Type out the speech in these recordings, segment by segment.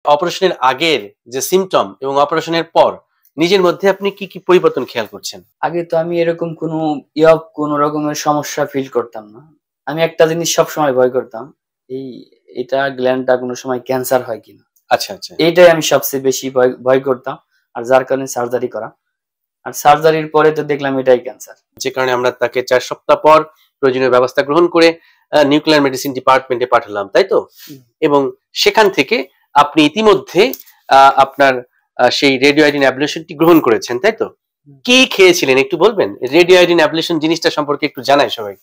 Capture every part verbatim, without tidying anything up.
অপারেশনের আগের যে সিমটম এবং অপারেশনের পর নিজের মধ্যে আপনি কি কি পরিবর্তন খেয়াল করছেন? আগে তো আমি এরকম কোনো ইয়া কোনো রকমের সমস্যা ফিল করতাম না। আমি একটা জিনিস সবসময় ভয় করতাম, এই এটা গ্ল্যান্ডটা কোনো সময় ক্যান্সার হয় কিনা। আচ্ছা আচ্ছা, এইটাই আমি সবচেয়ে বেশি ভয় ভয় করতাম, আর যার কারণে সার্জারি করা। আর সার্জারির পরে তো দেখলাম এটাই ক্যান্সার, যে কারণে আমরা তাকে চার সপ্তাহ পর প্রয়োজনীয় ব্যবস্থা গ্রহণ করে নিউক্লিয়ার মেডিসিন ডিপার্টমেন্টে পাঠালাম, তাই তো? এবং সেখান থেকে আপনি ইতিমধ্যে আপনার সেই রেডিও আয়োডিন অ্যাবলেশনটি গ্রহণ করেছেন, তাই তো? কি খেয়েছিলেন একটু বলবেন? রেডিও আয়োডিন অ্যাবলেশন জিনিসটা সম্পর্কে একটু জানাই সবাইকে।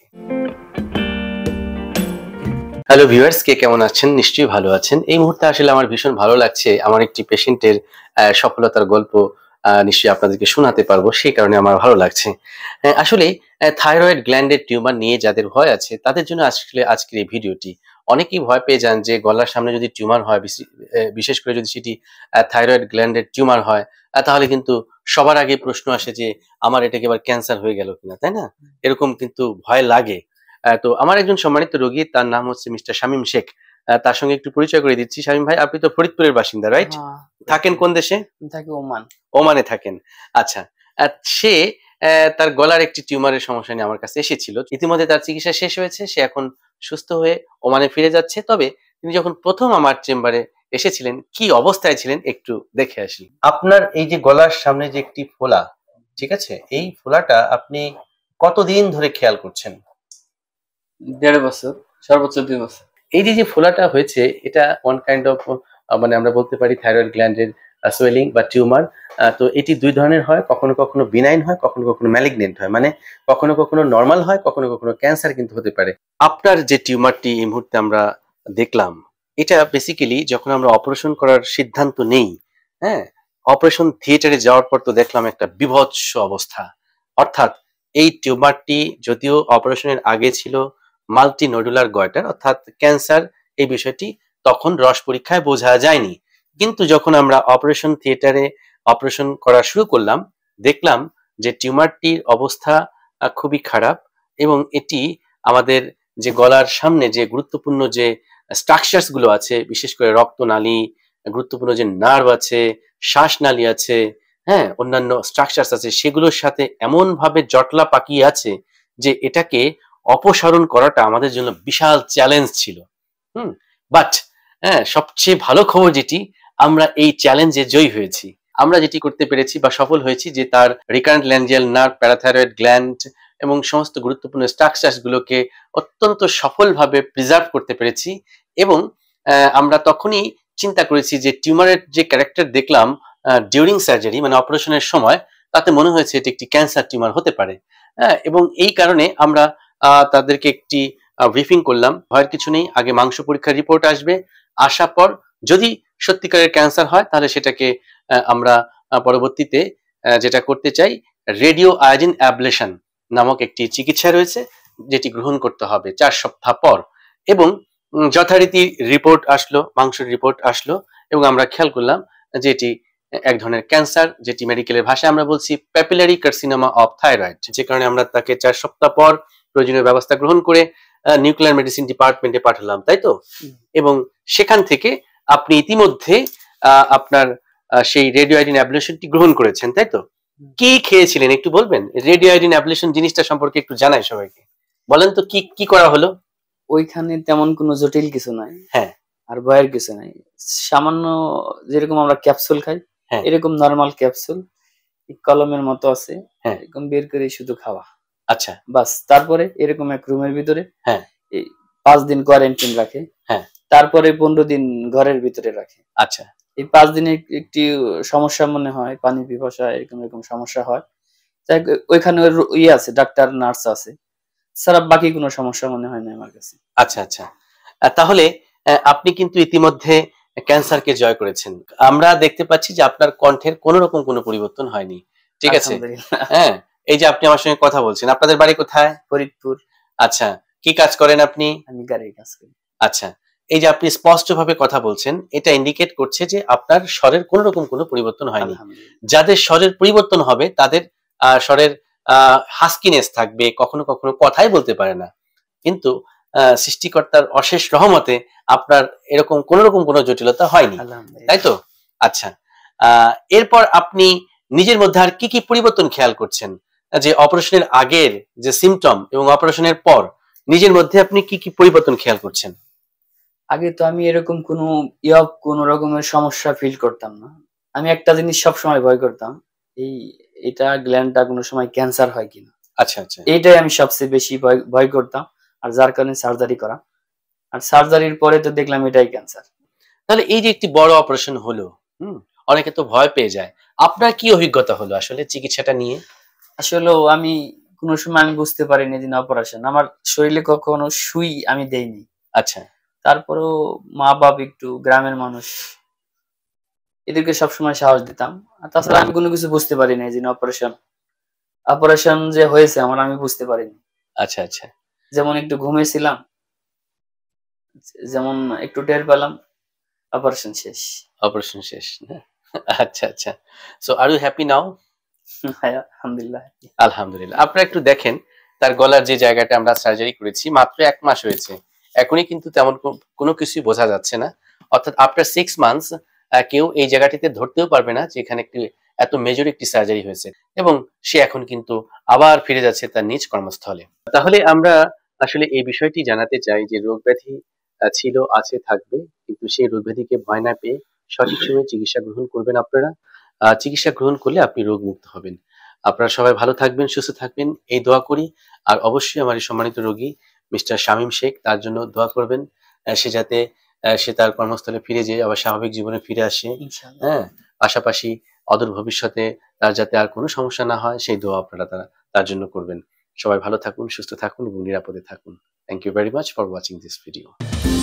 হ্যালো ভিউয়ার্স, কে কেমন আছেন? নিশ্চয়ই ভালো আছেন। এই মুহূর্তে আসলে আমার ভীষণ ভালো লাগছে, আমার একটি পেশেন্টের সফলতার গল্প নিশ্চয়ই আপনাদেরকে শোনাতে পারবো, সেই কারণে আমার ভালো লাগছে। আসলে থাইরয়েড গ্ল্যান্ডের টিউমার নিয়ে যাদের ভয় আছে তাদের জন্য আসলে আজকের এই ভিডিওটি। অনেকেই ভয় পেয়ে যান যে গলার সামনে যদি টিউমার হয়, বিশেষ করে যদি সেটি থাইরয়েড গ্ল্যান্ডের টিউমার হয়, তাহলে কিন্তু সবার আগে প্রশ্ন আসে যে আমার এটাকে এবার ক্যান্সার হয়ে গেল কিনা, তাই না? এরকম কিন্তু ভয় লাগে। তো আমার একজন সম্মানিত রোগী, তার নাম হচ্ছে মিস্টার শামীম শেখ। তার সঙ্গে একটু পরিচয় করে দিচ্ছি। শামীম ভাই, আপনি তো ফরিদপুরের বাসিন্দা, রাইট? থাকেন কোন দেশে? থাকি ওমান। ওমানে থাকেন, আচ্ছা। সে তার গলার একটি টিউমারের সমস্যা নিয়ে আমার কাছে এসেছিল। ইতিমধ্যে তার চিকিৎসা শেষ হয়েছে, সে এখন সুস্থ হয়ে ওমানে ফিরে যাচ্ছে। তবে তিনি যখন প্রথম আমার চেম্বারে এসেছিলেন, কি অবস্থায় ছিলেন একটু দেখে আসি। আপনার এই যে গলার সামনে যে একটি ফোলা, ঠিক আছে, এই ফোলাটা আপনি কতদিন ধরে খেয়াল করছেন? দেড় বছর, সর্বোচ্চ দুই বছর। এই যে যে ফোলাটা হয়েছে, এটা ওয়ান কাইন্ড অফ মানে আমরা বলতে পারি থাইরয়েড গ্ল্যান্ডের সোয়েলিং বা টিউমার। তো এটি দুই ধরনের হয়, কখনো কখনো বিনাইন হয়, কখনো কখনো ম্যালিগনেন্ট হয়, মানে কখনো কখনো নর্মাল হয়, কখনো কখনো ক্যান্সার কিন্তু হতে পারে। আপনার যে টিউমারটি এই মুহূর্তে আমরা দেখলাম, এটা বেসিক্যালি যখন আমরা অপারেশন করার সিদ্ধান্ত নেই, হ্যাঁ, অপারেশন থিয়েটারে যাওয়ার পর তো দেখলাম একটা বিভৎস অবস্থা। অর্থাৎ এই টিউমারটি যদিও অপারেশনের আগে ছিল মাল্টি নোডুলার গয়টার, অর্থাৎ ক্যান্সার, এই বিষয়টি তখন রস পরীক্ষায় বোঝা যায়নি। কিন্তু যখন আমরা অপারেশন থিয়েটারে অপারেশন করা শুরু করলাম, দেখলাম যে টিউমারটির অবস্থা খুবই খারাপ এবং এটি আমাদের যে গলার সামনে যে গুরুত্বপূর্ণ যে স্ট্রাকচারস গুলো আছে, বিশেষ করে রক্তনালী, গুরুত্বপূর্ণ যে নার্ভ আছে, শ্বাসনালী আছে, হ্যাঁ, অন্যান্য স্ট্রাকচারস আছে, সেগুলোর সাথে এমন ভাবে জটলা পাকিয়ে আছে যে এটাকে অপসারণ করাটা আমাদের জন্য বিশাল চ্যালেঞ্জ ছিল। হুম বাট হ্যাঁ, সবচেয়ে ভালো খবর যেটি, আমরা এই চ্যালেঞ্জে জয়ী হয়েছি। আমরা যেটি করতে পেরেছি বা সফল হয়েছি যে তার recurrent laryngeal nerve, parathyroid gland এবং সমস্ত গুরুত্বপূর্ণ স্ট্রাকচারস গুলোকে অত্যন্ত সফলভাবে প্রিজার্ভ করতে পেরেছি। এবং আমরা তখনই চিন্তা করেছি যে টিউমারের যে ক্যারেক্টার দেখলাম ডিউরিং সার্জারি, মানে অপারেশনের সময়, তাতে মনে হয়েছে এটি একটি ক্যান্সার টিউমার হতে পারে। এবং এই কারণে আমরা তাদেরকে একটি ব্রিফিং করলাম, ভয়ের কিছু নেই, আগে মাংস পরীক্ষার রিপোর্ট আসবে, আসার পর যদি সত্যিকারের ক্যান্সার হয় তাহলে সেটাকে আমরা পরবর্তীতে যেটা করতে চাই, রেডিও আয়োডিন অ্যাবলেশন নামক একটি চিকিৎসা রয়েছে, যেটি গ্রহণ করতে হবে চার সপ্তাহ পর। এবং যথারীতি রিপোর্ট আসলো, মাংসের রিপোর্ট আসলো, এবং আমরা খেয়াল করলাম যে এটি এক ধরনের ক্যান্সার, যেটি মেডিকেলের ভাষায় আমরা বলছি প্যাপিলারি কার্সিনোমা অফ থাইরয়েড। যে কারণে আমরা তাকে চার সপ্তাহ পর প্রয়োজনীয় ব্যবস্থা গ্রহণ করে নিউক্লিয়ার মেডিসিন ডিপার্টমেন্টে পাঠালাম, তাই তো? এবং সেখান থেকে আপনি ইতিমধ্যে আপনার সেই রেডিও আয়োডিন অ্যাবলেশনটি গ্রহণ করেছেন, তাই তো? কি খেয়েছিলেন একটু বলবেন? রেডিও আয়োডিন অ্যাবলেশন জিনিসটা সম্পর্কে একটু জানাই সবাইকে, বলেন তো কি কি করা হলো? ওইখানে তেমন কোনো জটিল কিছু নাই, হ্যাঁ, আর ভয়ের কিছু নাই। সামান্য যেরকম আমরা ক্যাপসুল খাই, এরকম নরমাল ক্যাপসুল কলমের মতো আছে, এরকম বের করে শুধু খাওয়া। আচ্ছা, বাস। তারপরে এরকম এক রুমের ভিতরে হ্যাঁ পাঁচ দিন কোয়ারেন্টাইন রাখে, হ্যাঁ, তারপরে পনেরো দিন ঘরের ভিতরে রাখে। আচ্ছা, এই পাঁচ দিনে একটি সমস্যা মনে হয়, পানি পিপাসা এরকম এরকম সমস্যা হয়, ওইখানে ইয়ে আছে, ডাক্তার নার্স আছে, সারা বাকি কোনো সমস্যা মনে হয় না আমার কাছে। আচ্ছা আচ্ছা, তাহলে আপনি কিন্তু ইতিমধ্যে ক্যান্সারকে জয় করেছেন। আমরা দেখতে পাচ্ছি যে আপনার কণ্ঠের কোনো রকম কোনো পরিবর্তন হয়নি, ঠিক আছে? হ্যাঁ, এই যে আপনি আমার সঙ্গে কথা বলছেন, আপনাদের বাড়ি কোথায়? ফরিদপুর। আচ্ছা, কি কাজ করেন আপনি? আমি গাড়ির কাজ করি। আচ্ছা, এই যে আপনি স্পষ্টভাবে কথা বলছেন, এটা ইন্ডিকেট করছে যে আপনার স্বরের কোনো রকম কোনো পরিবর্তন হয়নি। যাদের স্বরের পরিবর্তন হবে তাদের স্বরের হাস্কিনেস থাকবে, কখনো কখনো কথাই বলতে পারে না। কিন্তু সৃষ্টিকর্তার অশেষ রহমতে আপনার এরকম কোন রকম কোনো জটিলতা হয়নি, তাই তো? আচ্ছা, এরপর আপনি নিজের মধ্যে আর কি কি পরিবর্তন খেয়াল করছেন, যে অপারেশনের আগের যে সিমটম এবং অপারেশনের পর নিজের মধ্যে আপনি কি কি পরিবর্তন খেয়াল করছেন? আগে তো আমি এরকম কোনো ইয়া কোনো রকমের সমস্যা ফিল করতাম না। আমি একটা জিনিস সবসময় ভয় করতাম, এই এটা গ্ল্যান্ডটা কোনো সময় ক্যান্সার হয় কিনা। আচ্ছা আচ্ছা, এইটাই আমি সবচেয়ে বেশি ভয় ভয় করতাম, আর যার কারণে সার্জারি করা। আর সার্জারির পরে তো দেখলাম এটাই ক্যান্সার। তাহলে এই যে একটি বড় অপারেশন হলো, হুম, অনেকে তো ভয় পেয়ে যায়। আপনার কি অভিজ্ঞতা হলো আসলে চিকিৎসাটা নিয়ে? আসলেও আমি কোনো সময় আমি বুঝতে পারিনি যে অপারেশন। আমার শরীরে কখনো সুই আমি দেইনি। আচ্ছা, তারপরেও মা বাপ একটু গ্রামের মানুষ, এদেরকে সবসময় সাহস দিতাম। আর তাছাড়া আমি কোনো কিছু বুঝতে পারি নাই যে অপারেশন অপারেশন যে হয়েছে আমার, আমি বুঝতে পারিনি। আচ্ছা আচ্ছা, যেমন একটু ঘুমিয়েছিলাম, যেমন একটু টের পেলাম, অপারেশন শেষ। অপারেশন শেষ না? আচ্ছা আচ্ছা, so are you happy now? আলহামদুলিল্লাহ। আলহামদুলিল্লাহ। আপনারা একটু দেখেন তার গলার যে জায়গাটা আমরা সার্জারি করেছি, মাত্র এক মাস হয়েছে, এখনই কিন্তু তেমন কোনো কিছুই বোঝা যাচ্ছে না। অর্থাৎ আফটার সিক্স মান্থস কেউ এই জায়গাটিতে ধরতেও পারবে না যে এখানে একটি এত মেজর একটি সার্জারি হয়েছে, এবং সে এখন কিন্তু আবার ফিরে যাচ্ছে তার নিজ কর্মস্থলে। তাহলে আমরা আসলে এই বিষয়টি জানাতে চাই যে রোগ ব্যাধি ছিল, আছে, থাকবে, কিন্তু সেই রোগ ব্যাধিকে ভয় না পেয়ে সঠিক সময়ে চিকিৎসা গ্রহণ করবেন। আপনারা চিকিৎসা গ্রহণ করলে আপনি রোগ মুক্ত হবেন। আপনারা সবাই ভালো থাকবেন, সুস্থ থাকবেন, এই দোয়া করি। আর অবশ্যই আমার এই সম্মানিত রোগী মিস্টার শামীম শেখ, তার জন্য দোয়া করবেন, সে যাতে সে তার কর্মস্থলে ফিরে যেয়ে আবার স্বাভাবিক জীবনে ফিরে আসে। হ্যাঁ, পাশাপাশি অদূর ভবিষ্যতে তার যাতে আর কোনো সমস্যা না হয়, সেই দোয়া আপনারা তারা তার জন্য করবেন। সবাই ভালো থাকুন, সুস্থ থাকুন এবং নিরাপদে থাকুন। Thank you very much for watching this video.